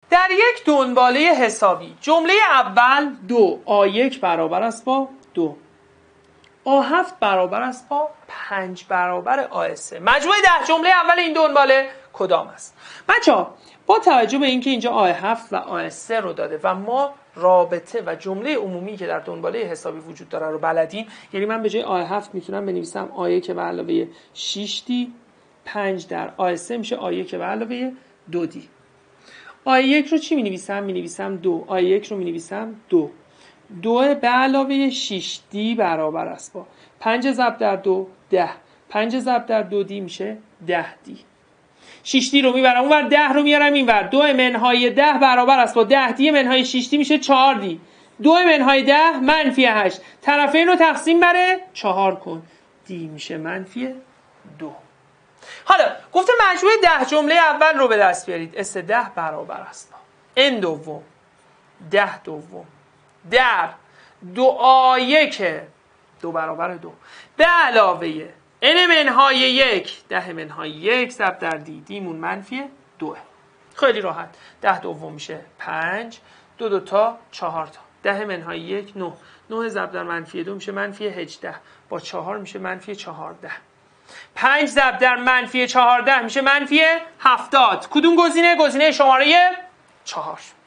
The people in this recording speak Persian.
در یک دنباله حسابی جمله اول 2 آ1 برابر است با 2، آ7 برابر است با 5 برابر آ3. مجموع 10 جمله اول این دنباله کدام است؟ بچه‌ها با توجه به اینکه اینجا آ7 و آ3 رو داده و ما رابطه و جمله عمومی که در دنباله حسابی وجود داره رو بلدیم، یعنی من به جای آ7 میتونم بنویسم آ1 به علاوه 6d 5 در آ3 میشه آ1 به علاوه 2d. آ1 رو چی می‌نویسم؟ می‌نویسم 2. آ1 رو می‌نویسم 2. 2 به علاوه 6d برابر است با 5 ضرب در 2 10. 5 ضرب در 2d میشه 10d. 6d رو میبرم اونور، 10 رو میارم اینور. 2 منهای 10 برابر است با 10d منهای 6d میشه 4d. 2 منهای 10 منفی 8. طرفین رو تقسیم بر 4 کن. d میشه منفی 2. حالا گفته مجموع 10 جمله اول رو به دست بیارید. اس 10 برابر است با n دوم 10 دوم در 2a1 2 برابر 2 به علاوه n منهای 1 10 منهای 1 ضرب در d مون منفی 2. خیلی راحت. 10 دوم میشه 5 2 2 تا 4 تا 10 منهای 1 9 9 ضرب در منفی 2 میشه منفی 18 با 4 میشه منفی 14. 5 ضرب در منفی 14 میشه منفی 70. کدوم گزینه؟ گزینه شماره 4.